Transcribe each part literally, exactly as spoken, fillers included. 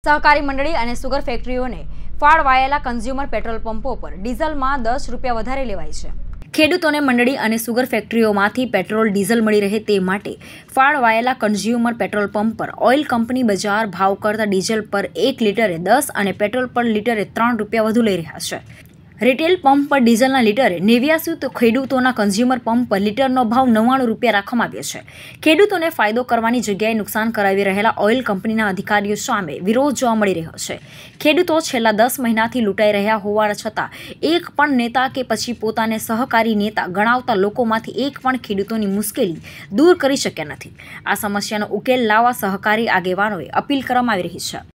सहकारी मंडળી અને સુગર ફેક્ટરીઓને ફાળવાયેલા કન્ઝ્યુમર પેટ્રોલ પંપો પર ડીઝલમાં દસ રૂપિયા વધારે લેવાય છે। ખેડૂતોને મંડળી અને સુગર ફેક્ટરીઓમાંથી પેટ્રોલ ડીઝલ મળી રહે તે માટે ફાળવાયેલા કન્ઝ્યુમર પેટ્રોલ પંપ પર ઓઇલ કંપની બજાર ભાવ કરતાં ડીઝલ પર એક લીટરે દસ અને પેટ્રોલ પર લીટરે ત્રણ રૂપિયા વધુ લઈ રહ્યા છે। रिटेल पंप पर डीजलना लीटरे नेव्यासी तो खेडूतोना कंज्यूमर पंप पर लीटरनो भाव नव्वाणु रूपिया राखवामां आव्यो छे। खेडूतोने फायदो करवानी जग्याए नुकसान करावी रहेला ऑइल कंपनीना अधिकारीओ सामे विरोध जोवा मळी रह्यो छे। खेडूतो छेल्ला दस महीनाथी लूंटाई रह्या होवा छतां एक पण नेता के पछी पोताने सहकारी नेता गणावता लोकोमांथी एक पण खेडूतोनी मुश्केली दूर करी शक्या नथी। आ समस्यानो उकेल लाववा सहकारी आगेवानोए अपील करवामां आवी रही छे।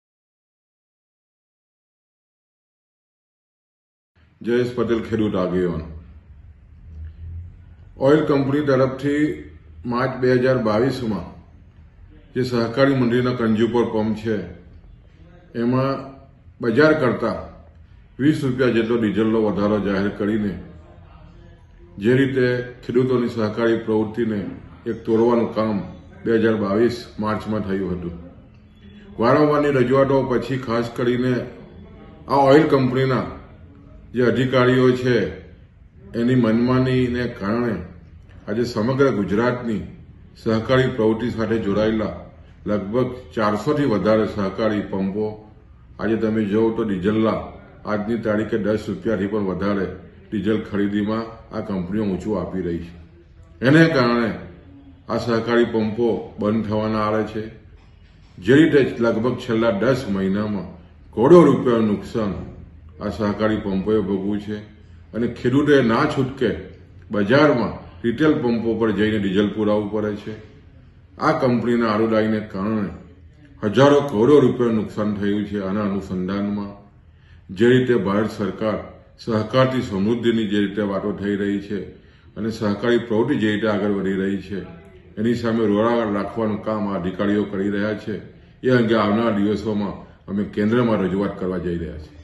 जयेश पटेल खेडूत आगेवान ऑइल कंपनी तरफ थी मार्च बे हज़ार बावीस में जे सहकारी मंडळीना कंज्यूमर पंप है एमां बजार करता वीस रुपया जेटलो डीजलनो वधारो जाहिर करीने जे रीते खेडूतोनी सहकारी प्रवृत्ति ने एक तोड़वानुं काम बे हज़ार बावीस मार्च में थयुं हतुं। वारंवारनी रजूआतो पछी खास करीने आ ऑइल कंपनीना जे अधिकारीओ छे एनी मनमानी ने कारणे आज समग्र गुजरातनी सहकारी प्रवृत्ति साथे जोड़ायेला लगभग चार सौ थी वधारे सहकारी पंपो आज तमे जोओ तो डीजलना आजनी तारीखे दस रूपिया थी पण वधारे डीजल खरीदी में आ कंपनीओ ऊंचू आपी रही है। एने कारणे आ सहकारी पंपो बंध थवाना आवे छे। जे रीते लगभग छेल्ला दस महीना में करोड़ों रूपियानुं नुकसान आ सहकारी पंपोए भोगव्युं छे अने खेडूते ना छूटके बजार में रिटेल पंपो पर जईने डीजल पुरावવું પડે છે। आ कंपनीना आरोडाईने कारणे हजारों करोड़ों रूपिया नुकसान थयुं छे। आना अनुसंधानमां जे रीते भारत सरकार सहकारथी समृद्धिनी जे रीते वातो थई रही छे अने सहकारी प्रवृत्ति जे रीते आगळ वधी रही छे एनी सामे रोड़ा राखवानुं काम आ अधिकारीओ करी रह्या छे। ए अंगे आवनारा दिवसोमां अमे केन्द्रमां रजूआत करवा जई रह्या छीए।